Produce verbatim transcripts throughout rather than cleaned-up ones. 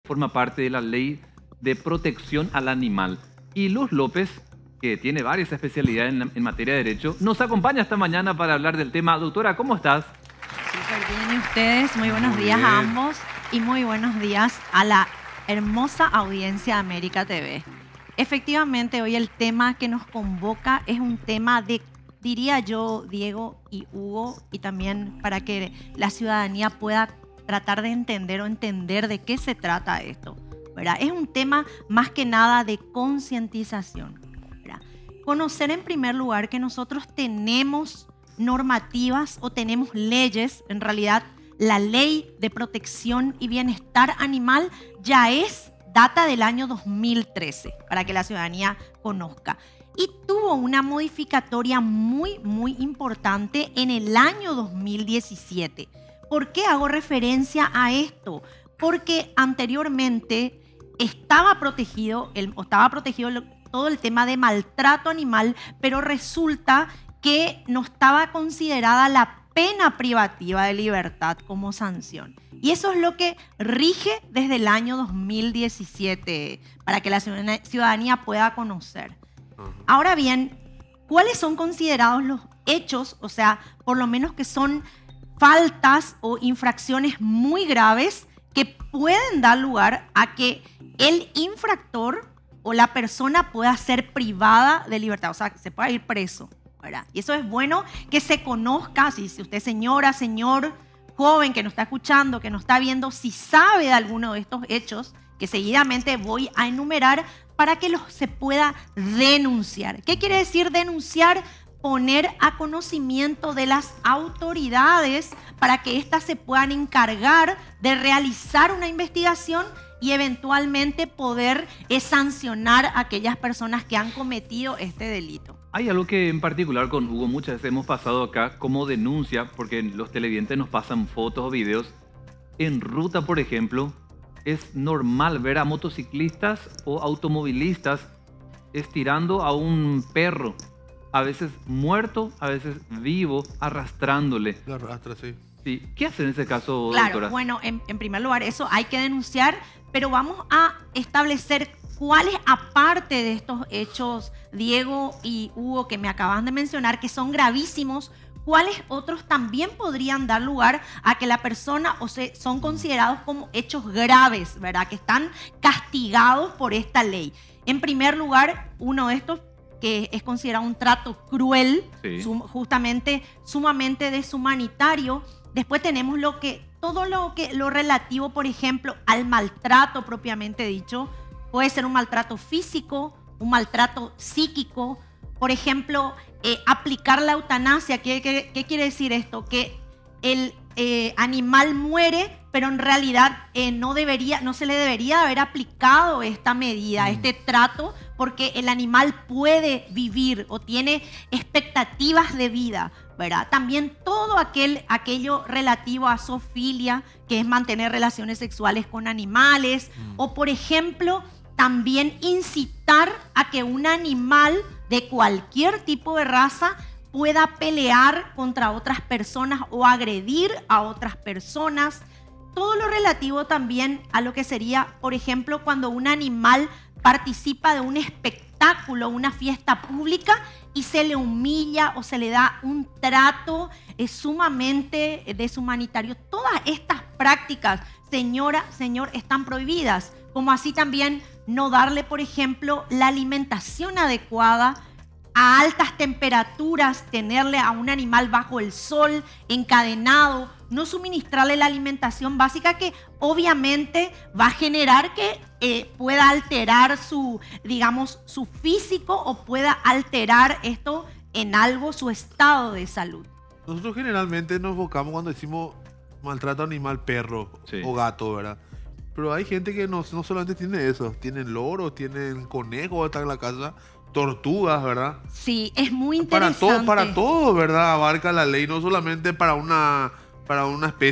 forma parte de la Ley de Protección al Animal. Y Luz López, que tiene varias especialidades en, en materia de derecho, nos acompaña esta mañana para hablar del tema. Doctora, ¿cómo estás? Súper bien, ¿y ustedes? Muy buenos Muy días bien. a ambos y muy buenos días a la hermosa audiencia de América T V. Efectivamente, hoy el tema que nos convoca es un tema de, diría yo, Diego y Hugo, y también para que la ciudadanía pueda tratar de entender o entender de qué se trata esto, ¿verdad? Es un tema más que nada de concientización, ¿verdad? Conocer en primer lugar que nosotros tenemos normativas o tenemos leyes. En realidad, la Ley de Protección y Bienestar Animal ya es data del año dos mil trece, para que la ciudadanía conozca. Y tuvo una modificatoria muy, muy importante en el año dos mil diecisiete. ¿Por qué hago referencia a esto? Porque anteriormente estaba protegido, el, estaba protegido todo el tema de maltrato animal, pero resulta que no estaba considerada la pena privativa de libertad como sanción. Y eso es lo que rige desde el año dos mil diecisiete, para que la ciudadanía pueda conocer. Ahora bien, ¿cuáles son considerados los hechos? O sea, por lo menos que son faltas o infracciones muy graves que pueden dar lugar a que el infractor o la persona pueda ser privada de libertad, o sea, que se pueda ir preso, ¿verdad? Y eso es bueno que se conozca, si, si usted señora, señor, joven que nos está escuchando, que nos está viendo, si sabe de alguno de estos hechos, que seguidamente voy a enumerar para que los se pueda denunciar. ¿Qué quiere decir denunciar? Poner a conocimiento de las autoridades para que éstas se puedan encargar de realizar una investigación y eventualmente poder eh, sancionar a aquellas personas que han cometido este delito. Hay algo que en particular con Hugo muchas veces hemos pasado acá como denuncia, porque los televidentes nos pasan fotos o videos. En ruta, por ejemplo, es normal ver a motociclistas o automovilistas estirando a un perro, a veces muerto, a veces vivo, arrastrándole. La arrastra, sí. Sí. ¿Qué hace en ese caso, Claro, doctora? bueno, en, en primer lugar, eso hay que denunciar, pero vamos a establecer cuáles, aparte de estos hechos, Diego y Hugo, que me acaban de mencionar, que son gravísimos, cuáles otros también podrían dar lugar a que la persona, o sea, son considerados como hechos graves, ¿verdad? Que están castigados por esta ley. En primer lugar, uno de estos que es considerado un trato cruel, Sí. sum, justamente sumamente deshumanitario. Después tenemos lo que, todo lo, que, lo relativo, por ejemplo, al maltrato propiamente dicho. Puede ser un maltrato físico, un maltrato psíquico. Por ejemplo, eh, aplicar la eutanasia. ¿Qué, qué, qué quiere decir esto? Que el eh, animal muere, pero en realidad eh, no, debería, no se le debería haber aplicado esta medida, mm. este trato, porque el animal puede vivir o tiene expectativas de vida, ¿verdad? También todo aquel, aquello relativo a zoofilia, que es mantener relaciones sexuales con animales, mm. o por ejemplo, también incitar a que un animal de cualquier tipo de raza pueda pelear contra otras personas o agredir a otras personas. Todo lo relativo también a lo que sería, por ejemplo, cuando un animal participa de un espectáculo, una fiesta pública y se le humilla o se le da un trato eh, sumamente deshumanitario. Todas estas prácticas, señora, señor, están prohibidas, como así también no darle, por ejemplo, la alimentación adecuada a altas temperaturas, tenerle a un animal bajo el sol, encadenado, no suministrarle la alimentación básica que obviamente va a generar que eh, pueda alterar su, digamos, su físico o pueda alterar esto en algo su estado de salud. Nosotros generalmente nos enfocamos cuando decimos maltrato animal, perro sí. o gato, ¿verdad? Pero hay gente que no, no solamente tiene eso, tienen loros, tienen conejos, están en la casa, tortugas, ¿verdad? Sí, es muy interesante. Para todo, para todo, ¿verdad? Abarca la ley, no solamente para una, para una especie.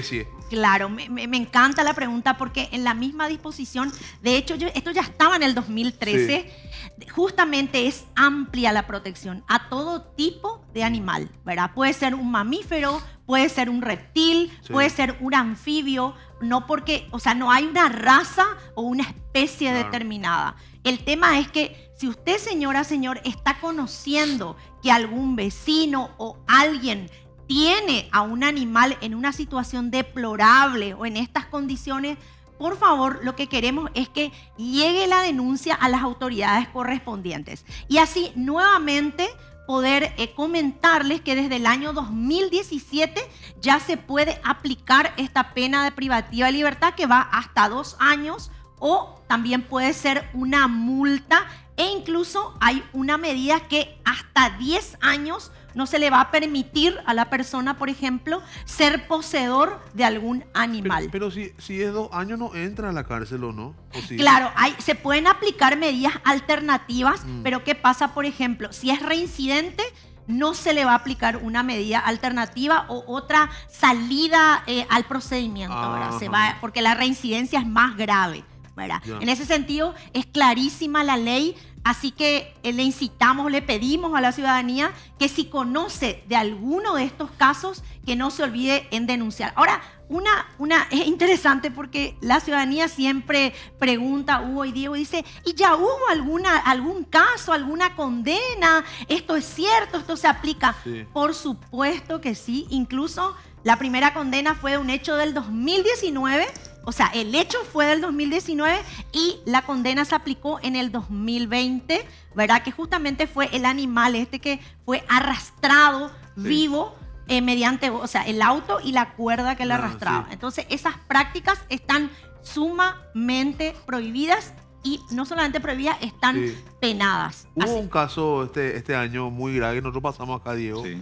Claro, me, me, me encanta la pregunta porque en la misma disposición, de hecho, yo, esto ya estaba en el dos mil trece, sí. Justamente es amplia la protección a todo tipo de animal, ¿verdad? Puede ser un mamífero, puede ser un reptil, sí. Puede ser un anfibio, no porque, o sea, no hay una raza o una especie claro. determinada. El tema es que si usted, señora, señor, está conociendo que algún vecino o alguien tiene a un animal en una situación deplorable o en estas condiciones, por favor, lo que queremos es que llegue la denuncia a las autoridades correspondientes. Y así, nuevamente, poder eh, comentarles que desde el año dos mil diecisiete ya se puede aplicar esta pena de privativa de libertad que va hasta dos años o también puede ser una multa e incluso hay una medida que hasta diez años no se le va a permitir a la persona, por ejemplo, ser poseedor de algún animal. Pero, pero si, si es dos años no entra a la cárcel o no. ¿O sí? Claro, hay, se pueden aplicar medidas alternativas, mm. pero ¿qué pasa, por ejemplo? Si es reincidente, no se le va a aplicar una medida alternativa o otra salida eh, al procedimiento, ¿verdad? Se va, porque la reincidencia es más grave, ¿verdad? En ese sentido, es clarísima la ley. Así que eh, le incitamos, le pedimos a la ciudadanía que si conoce de alguno de estos casos, que no se olvide en denunciar. Ahora, una, una, es interesante porque la ciudadanía siempre pregunta, Hugo y Diego, dice, ¿y ya hubo alguna, algún caso, alguna condena? ¿Esto es cierto? ¿Esto se aplica? Sí. Por supuesto que sí. Incluso la primera condena fue un hecho del dos mil diecinueve. O sea, el hecho fue del dos mil diecinueve y la condena se aplicó en el dos mil veinte, ¿verdad? Que justamente fue el animal este que fue arrastrado sí. vivo eh, mediante, o sea, el auto y la cuerda que le ah, arrastraba. Sí. Entonces, esas prácticas están sumamente prohibidas y no solamente prohibidas, están sí. penadas. Hubo Así. un caso este, este año muy grave que nosotros pasamos acá, Diego, sí.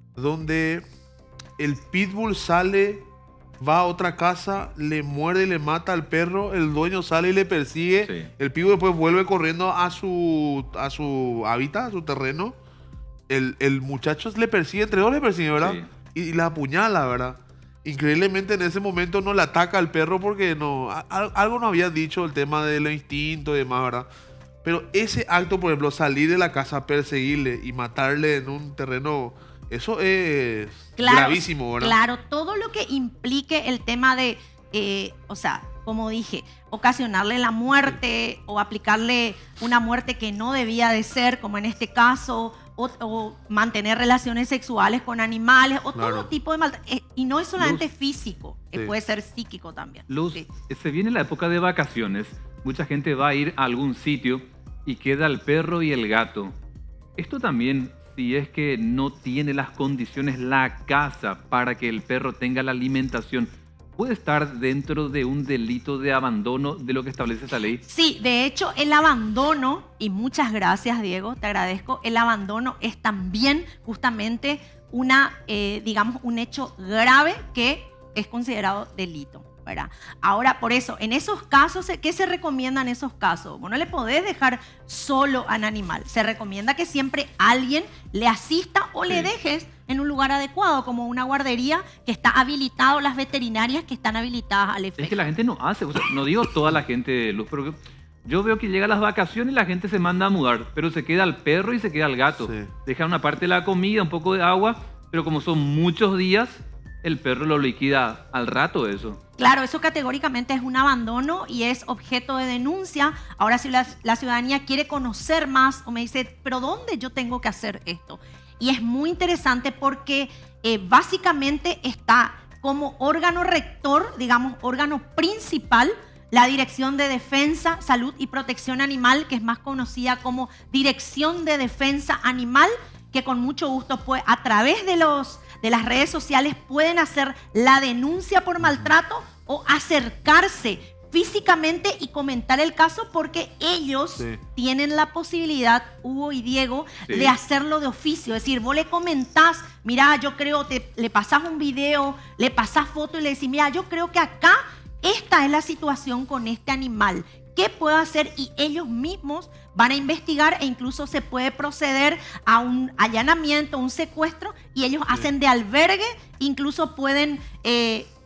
donde el pitbull sale... va a otra casa, le muerde y le mata al perro, el dueño sale y le persigue, sí. el pitbull después vuelve corriendo a su, a su hábitat, a su terreno, el, el muchacho le persigue, entre dos le persigue, ¿verdad? Sí. Y, y la apuñala, ¿verdad? Increíblemente en ese momento no le ataca al perro porque no, a, algo no había dicho el tema del instinto y demás, ¿verdad? Pero ese acto, por ejemplo, salir de la casa, perseguirle y matarle en un terreno... Eso es claro, gravísimo, ¿verdad? Claro, todo lo que implique el tema de, eh, o sea, como dije, ocasionarle la muerte sí. o aplicarle una muerte que no debía de ser, como en este caso, o, o mantener relaciones sexuales con animales, o claro. todo tipo de maltrato. Eh, y no es solamente Luz, físico, sí. eh, puede ser psíquico también. Luz, sí. se viene la época de vacaciones, mucha gente va a ir a algún sitio y queda el perro y el gato. Esto también... Si es que no tiene las condiciones la casa para que el perro tenga la alimentación, ¿puede estar dentro de un delito de abandono de lo que establece esta ley? Sí, de hecho el abandono, y muchas gracias Diego, te agradezco, el abandono es también justamente una, eh, digamos, un hecho grave que es considerado delito, ¿verdad? Ahora, por eso, en esos casos, ¿qué se recomienda en esos casos? Bueno, no le podés dejar solo al animal. Se recomienda que siempre alguien le asista o sí. le dejes en un lugar adecuado, como una guardería que está habilitado, las veterinarias que están habilitadas al efecto. Es que la gente no hace, o sea, no digo toda la gente, Luz, pero yo veo que llega las vacaciones y la gente se manda a mudar, pero se queda el perro y se queda el gato. Sí. Deja una parte de la comida, un poco de agua, pero como son muchos días, el perro lo liquida al rato eso. Claro, eso categóricamente es un abandono y es objeto de denuncia. Ahora, si la, la ciudadanía quiere conocer más o me dice, ¿pero dónde yo tengo que hacer esto? Y es muy interesante porque eh, básicamente está como órgano rector, digamos, órgano principal, la Dirección de Defensa, Salud y Protección Animal, que es más conocida como Dirección de Defensa Animal, que con mucho gusto puede, a través de los... de las redes sociales pueden hacer la denuncia por maltrato o acercarse físicamente y comentar el caso porque ellos sí. tienen la posibilidad, Hugo y Diego, sí. de hacerlo de oficio. Es decir, vos le comentás, mira, yo creo, te, le pasás un video, le pasás foto y le decís, mira, yo creo que acá esta es la situación con este animal. ¿Qué puedo hacer? Y ellos mismos van a investigar e incluso se puede proceder a un allanamiento, un secuestro y ellos sí. hacen de albergue, incluso pueden eh,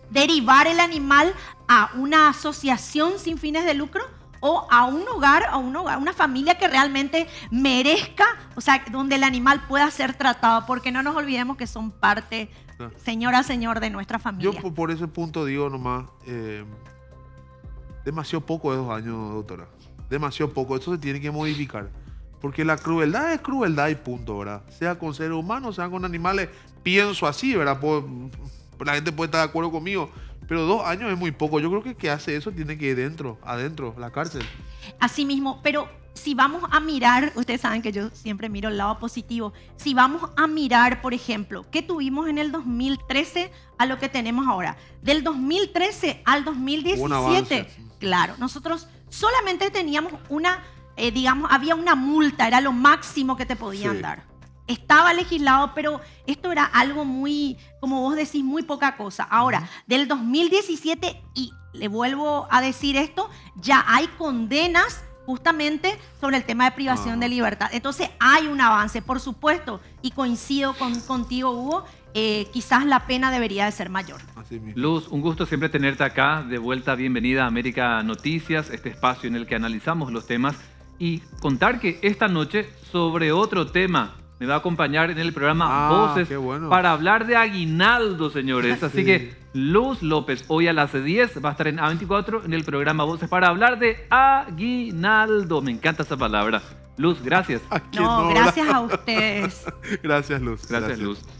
derivar el animal a una asociación sin fines de lucro o a un hogar, a un hogar, una familia que realmente merezca, o sea, donde el animal pueda ser tratado, porque no nos olvidemos que son parte, señora, señor, de nuestra familia. Yo por ese punto digo nomás, eh, demasiado poco de dos años, doctora. Demasiado poco, eso se tiene que modificar. Porque la crueldad es crueldad y punto, ¿verdad? Sea con seres humanos, sea con animales, pienso así, ¿verdad? Pues, la gente puede estar de acuerdo conmigo, pero dos años es muy poco. Yo creo que el que hace eso tiene que ir dentro, adentro, la cárcel. Así mismo, pero si vamos a mirar, ustedes saben que yo siempre miro el lado positivo, si vamos a mirar, por ejemplo, ¿qué tuvimos en el dos mil trece a lo que tenemos ahora? Del dos mil trece al dos mil diecisiete, claro, nosotros solamente teníamos una, eh, digamos, había una multa, era lo máximo que te podían sí. dar. Estaba legislado, pero esto era algo muy, como vos decís, muy poca cosa. Ahora, uh-huh. del dos mil diecisiete, y le vuelvo a decir esto, ya hay condenas justamente sobre el tema de privación uh-huh. de libertad. Entonces hay un avance, por supuesto, y coincido con, contigo, Hugo, eh, quizás la pena debería de ser mayor. Luz, un gusto siempre tenerte acá. De vuelta, bienvenida a América Noticias, este espacio en el que analizamos los temas, y contar que esta noche sobre otro tema me va a acompañar en el programa ah, Voces bueno. para hablar de aguinaldo, señores. Así sí. que Luz López, hoy a las diez, va a estar en A veinticuatro en el programa Voces para hablar de aguinaldo. Me encanta esa palabra. Luz, gracias. No, gracias a ustedes. Gracias, Luz. Gracias, gracias. Luz.